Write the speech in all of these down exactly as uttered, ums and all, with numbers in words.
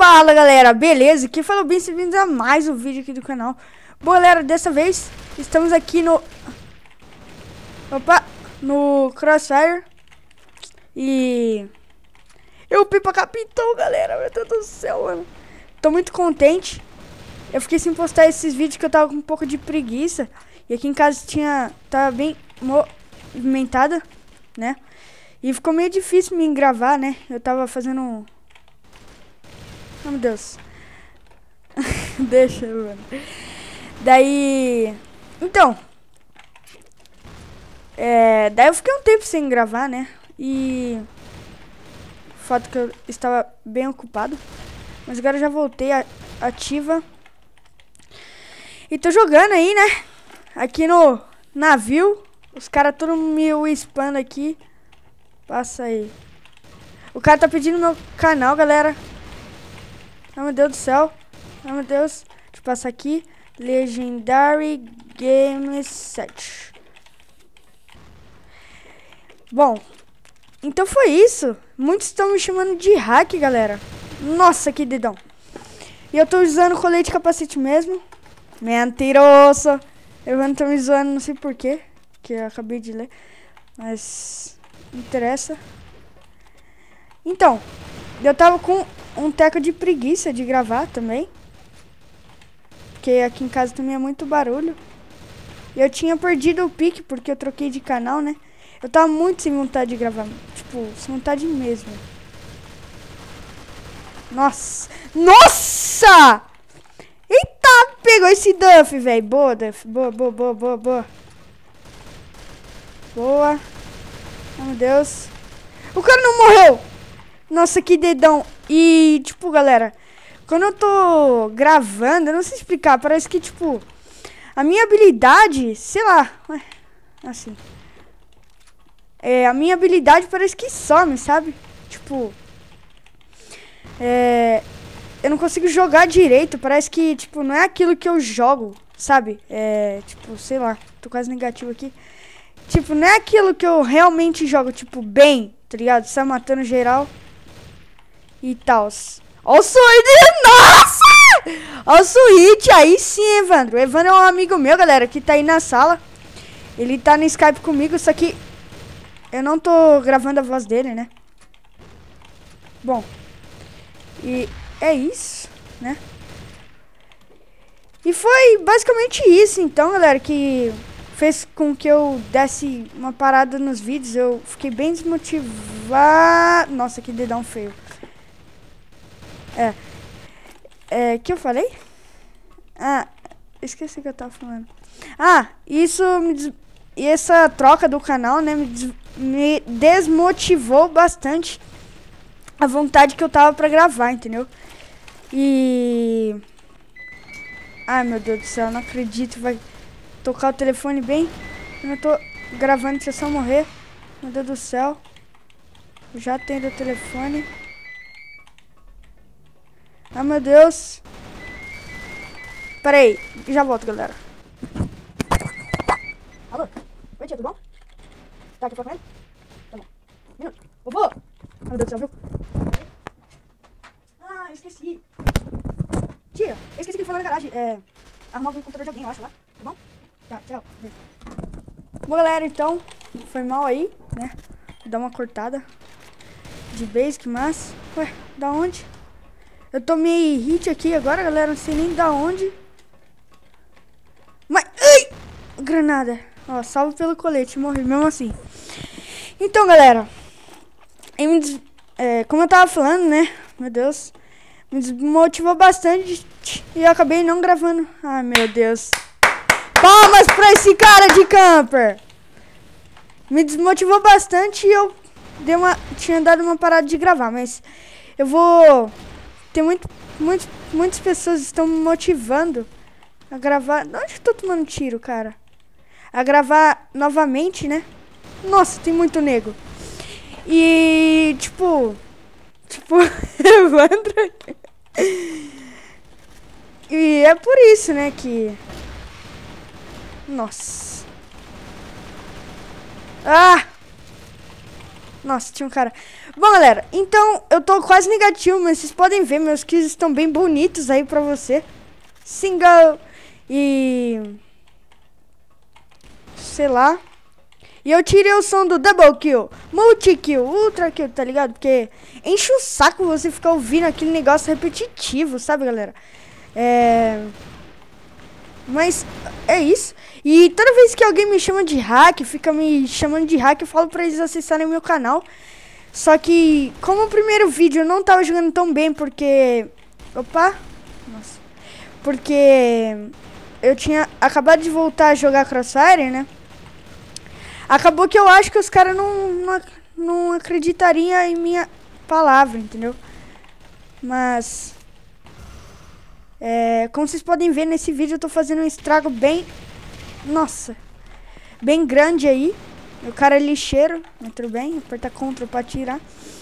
Fala galera, beleza? Aqui falou bem, bem-vindos a mais um vídeo aqui do canal. Bom galera, dessa vez estamos aqui no... Opa! No Crossfire. E... Eu Pipa Capitão, galera, meu Deus do céu, mano. Tô muito contente. Eu fiquei sem postar esses vídeos que eu tava com um pouco de preguiça. E aqui em casa tinha... Tava bem movimentada, né? E ficou meio difícil me gravar, né? Eu tava fazendo... Oh, meu Deus. Deixa, mano. Daí... Então... É... Daí eu fiquei um tempo sem gravar, né? E... O fato que eu estava bem ocupado. Mas agora eu já voltei a... ativa. E tô jogando aí, né? Aqui no navio. Os caras todos me spamando aqui. Passa aí. O cara tá pedindo meu canal, galera. Ai, meu Deus do céu. Ai, meu Deus. Deixa eu passar aqui. Legendary Games sete. Bom. Então foi isso. Muitos estão me chamando de hack, galera. Nossa, que dedão. E eu tô usando colete de capacete mesmo. Mentiroso. Eu não tô me zoando, não sei porquê. Que eu acabei de ler. Mas... não interessa. Então. Eu tava com um teco de preguiça de gravar também. Porque aqui em casa também é muito barulho. E eu tinha perdido o pique porque eu troquei de canal, né? Eu tava muito sem vontade de gravar. Tipo, sem vontade mesmo. Nossa! Nossa! Eita! Pegou esse Duff, velho. Boa, Duff. Boa, boa, boa, boa, boa. Boa. Oh, meu Deus. O cara não morreu! Nossa, que dedão. E, tipo, galera, quando eu tô gravando, eu não sei explicar, parece que, tipo, a minha habilidade, sei lá, ué, assim, é, a minha habilidade parece que some, sabe? Tipo, é, eu não consigo jogar direito, parece que, tipo, não é aquilo que eu jogo, sabe? É, tipo, sei lá, tô quase negativo aqui. Tipo, não é aquilo que eu realmente jogo, tipo, bem, tá ligado? Sai matando geral. E tal. Ó o Switch! Nossa! Ó o Switch! Aí sim, Evandro. O Evandro é um amigo meu, galera, que tá aí na sala. Ele tá no Skype comigo, só que eu não tô gravando a voz dele, né? Bom. E é isso, né? E foi basicamente isso, então, galera, que fez com que eu desse uma parada nos vídeos. Eu fiquei bem desmotivado. Nossa, que dedão feio. É, é, que eu falei? Ah, esqueci o que eu tava falando. Ah, isso me des... e essa troca do canal, né, me, des... me desmotivou bastante a vontade que eu tava pra gravar, entendeu? E... Ai, meu Deus do céu, eu não acredito, vai tocar o telefone bem. Eu tô gravando, se eu só morrer. Meu Deus do céu. Já atendo o telefone. Ah, meu Deus. Pera aí, já volto, galera. Alô? Oi, tia, tudo bom? Tá aqui falando? Tá bom. Minuto. Vovô! Ah, meu Deus do céu, viu? Ah, eu esqueci. Tia, eu esqueci que ele falou na garagem. É... arrumar o computador de alguém, eu acho, lá. Tá bom? Tá, tchau. Beijo. Bom, galera, então... foi mal aí, né? Vou dar uma cortada de basic, mas... Ué, da onde? Eu tomei hit aqui agora, galera, não sei nem da onde. Mas, ai! Granada. Ó, salvo pelo colete, morri mesmo assim. Então, galera, eu me des... é, como eu tava falando, né, meu Deus, me desmotivou bastante e eu acabei não gravando. Ai, meu Deus. Palmas pra esse cara de camper. Me desmotivou bastante e eu dei uma... tinha dado uma parada de gravar, mas eu vou... Tem muito, muito, muitas pessoas estão me motivando a gravar... Onde eu tô tomando tiro, cara? A gravar novamente, né? Nossa, tem muito nego. E, tipo... Tipo, Evandro... E é por isso, né, que... Nossa. Ah! Nossa, tinha um cara. Bom, galera, então eu tô quase negativo, mas vocês podem ver, meus kills estão bem bonitos aí pra você. Single e... sei lá. E eu tirei o som do double kill, multi kill, ultra kill, tá ligado? Porque enche o saco você ficar ouvindo aquele negócio repetitivo, sabe, galera? É... Mas é isso. E toda vez que alguém me chama de hack, fica me chamando de hack, eu falo pra eles acessarem o meu canal. Só que, como o primeiro vídeo eu não tava jogando tão bem, porque... Opa! Nossa. Porque eu tinha acabado de voltar a jogar Crossfire, né? Acabou que eu acho que os caras não, não, não acreditariam em minha palavra, entendeu? Mas... É, como vocês podem ver nesse vídeo, eu tô fazendo um estrago bem... Nossa! Bem grande aí. O cara é lixeiro, mas tudo bem. Apertar Ctrl pra atirar.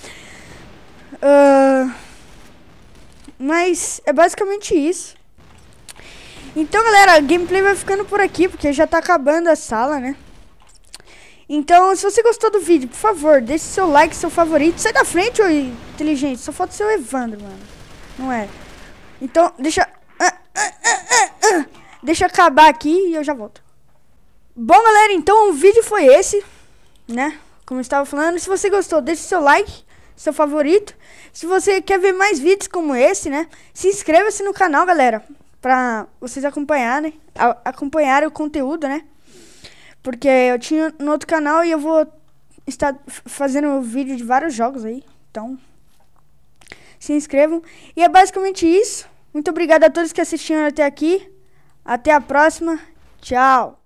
Uh, mas é basicamente isso. Então, galera, a gameplay vai ficando por aqui, porque já tá acabando a sala, né? Então, se você gostou do vídeo, por favor, deixe seu like, seu favorito. Sai da frente, ô inteligente. Só falta o seu Evandro, mano. Não é? Então, deixa... Ah, ah, ah, ah, deixa eu acabar aqui e eu já volto. Bom, galera, então o vídeo foi esse, né? Como eu estava falando. Se você gostou, deixe seu like, seu favorito. Se você quer ver mais vídeos como esse, né? Se inscreva-se no canal, galera. Pra vocês acompanharem, a, acompanharem o conteúdo, né? Porque eu tinha no outro canal e eu vou estar fazendo vídeo de vários jogos aí. Então, se inscrevam. E é basicamente isso. Muito obrigado a todos que assistiram até aqui. Até a próxima. Tchau.